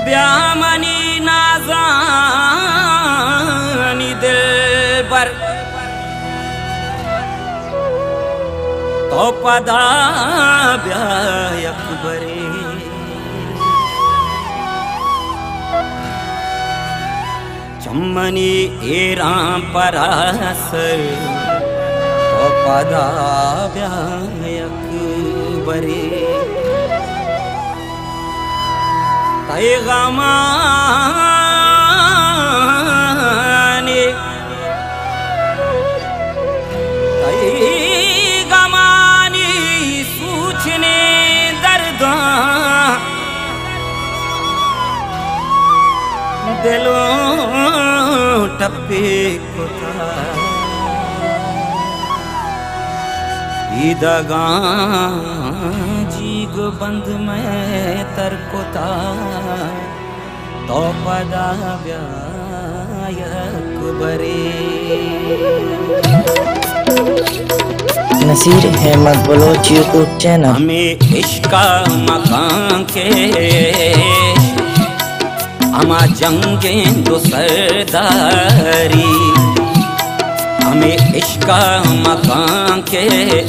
ब्यामनी नाज़ानी दिल पर तो पदा ब्याह अकबरे चम्मनी एरा परासर तो पदा ब्याह अकबरे तैगमानी सूचने दर्द दिलों टप्पे कोता ईदगा जीग बंद में तरकोता तो पदा ब्याह अकबरे। Naseer Ahmed Baloch YouTube channel. हमें इश्क मकान के अमा जंगें दो सरदारी हमें इश्क मकान के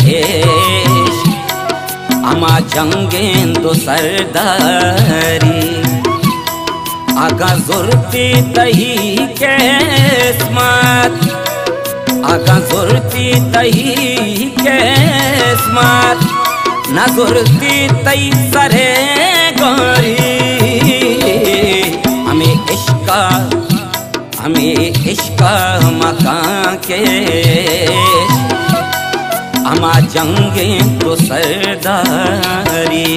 अमा जंगें दो सरदारी आगा जुर्ती तही किस्मत आगा जुर्ती तही किस्मत न जुर्ती तई सरे गोरी हमें इश्क मकान के अमा जंगें तो सरदारी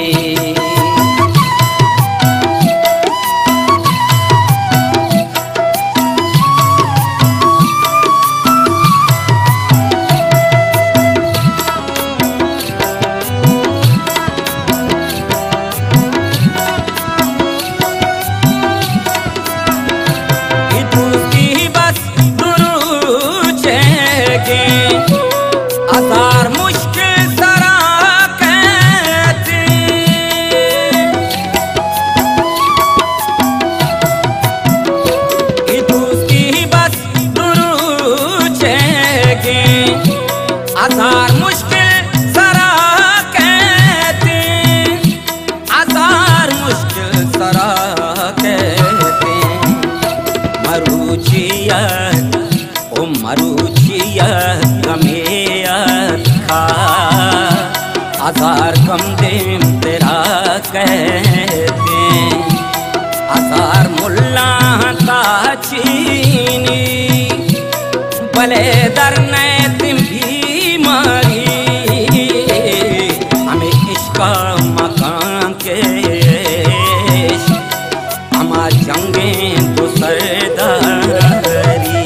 हजार मुश्किल सरा कहते उसकी बस दुरूचेगे हजार मुश्किल सरा कहते हजार मुश्किल सरा कहते मरुचियत ओ मरुचियत हजार कम देम तेरा कहते हजार मुल्ला का चीनी भले दर ने तुम भी मारी हमें इश्क मकान के हमा जंगें तो सरदारी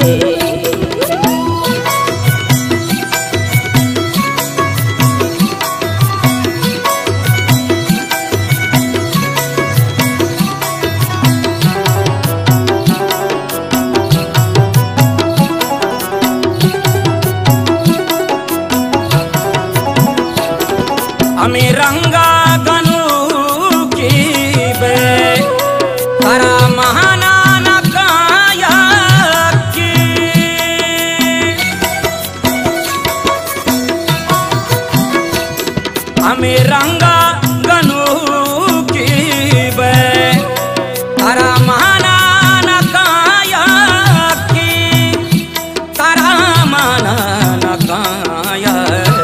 हमें रंगा गनु की बे करा महाना न काया की हमें रंगा गनु की बे करा महाना न काया की करा माना न काया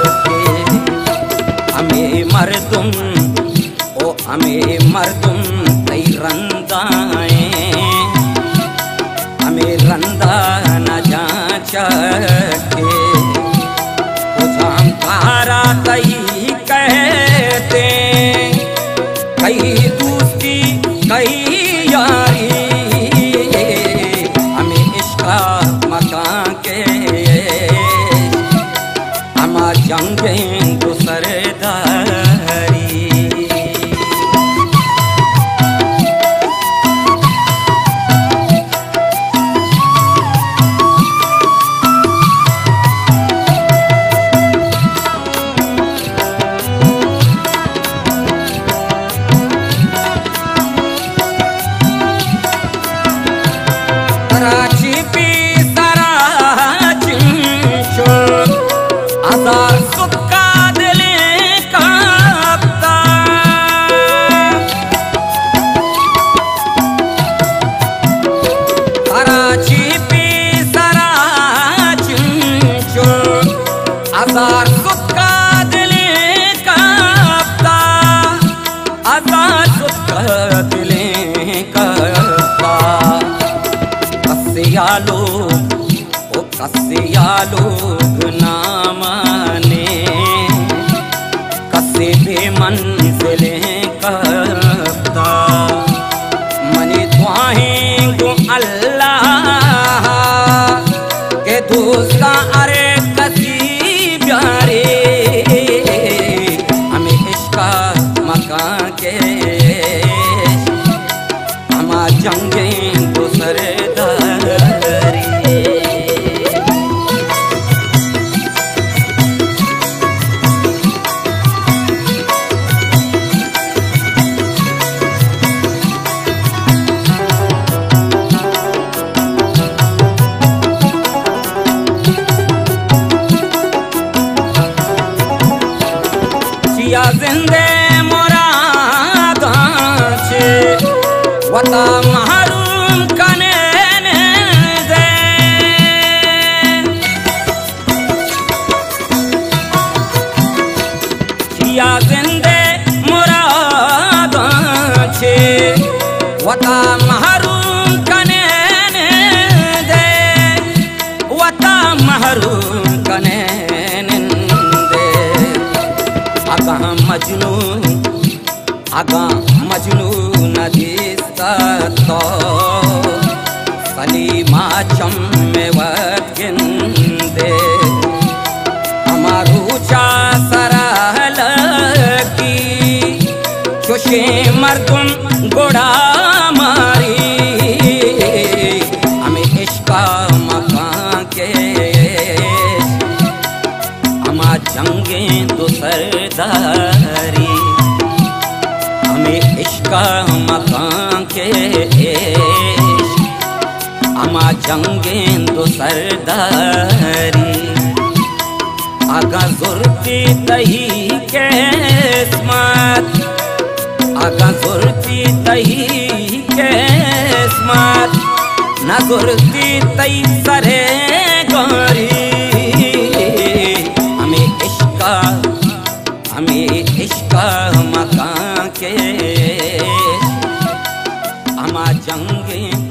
मर्दुम ओ हमें मर्दुम तई रंदाए हमें रंदा न जांचा के ओ जानकारा तई कहते कई दोस्ती कई यारी हमें इश्क मकान के हमा जंगें तो सरदारी दिलें करता। कसिया लोग ना माने, कसे बेमंजिलें करता। मनी दुआएं गो अल्लाह के दोस्ता अरे कसी प्यारे, हमें इश्का मकान के हमा जंगें तो सरदारी। या जिंदे मुरादां छे वता महरूम कने दे। या जिंदे मुरादां छे वता महरूम कने दे, वता महरूम कने आगा मजनू नदीस्ता तो सलीमा चम्मे वगिंदे। हमारू चा सरहल की खुशी मर्दुम गोड़ा मारी, हमें इश्का मकान के हमा जंगें तो सरदारी। हमें इश्का मकान के हमा जंगें तो सरदारी। आगा जुर्ती तही के स्मात, आगा जुर्ती तही के स्मात, न जुर्ती तई सरे गोरी। हमें इश्का मकान के हमा जंगें